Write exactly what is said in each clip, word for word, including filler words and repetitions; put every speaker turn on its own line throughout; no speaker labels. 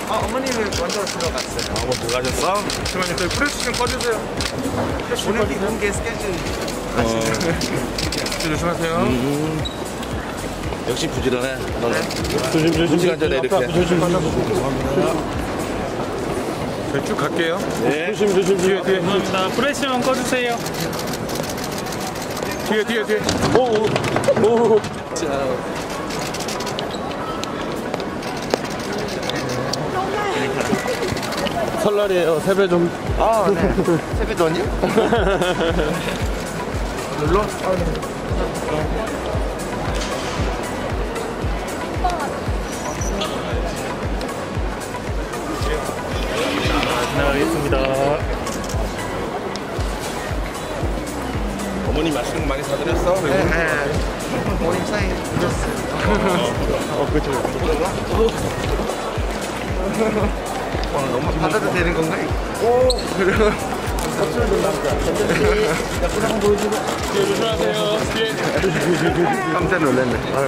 어, 어머님은 먼저 들어갔어요.
아, 뭐 들어가셨어? 잠깐만요, 저희 프레스 좀 꺼주세요.
오늘 공개 스케줄
어. 조심하세요.
음. 역시 부지런해. 너는.
조심 조심.
두 시간 전에 이렇게.
조심 조심.
저희 쭉 갈게요.
네.
조심 조심.
뒤에, 뒤에.
감사합니다. 프레시만 꺼주세요.
뒤에, 뒤에, 뒤에.
오 오. 오.
자.
설날이에요. 세배 좀.
아, 네. 세배돈이요? 눌러? 아, 네.
나가겠습니다.
어머니 맛있는 거 많이 사드렸어?
네, 네. 어머님 사인 드렸어요.
어 그렇죠.
너무 받아도 되는 건가요? 오, 그래요?
뒤에 조심하세요. 뒤에.
깜짝 놀랐네. 아유.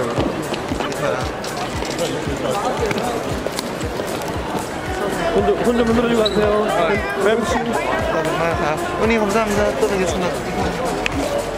손좀 손좀 흔들어주고 가세요. 뱀씨.
아, 언니 감사합니다. 또 뵙겠습니다.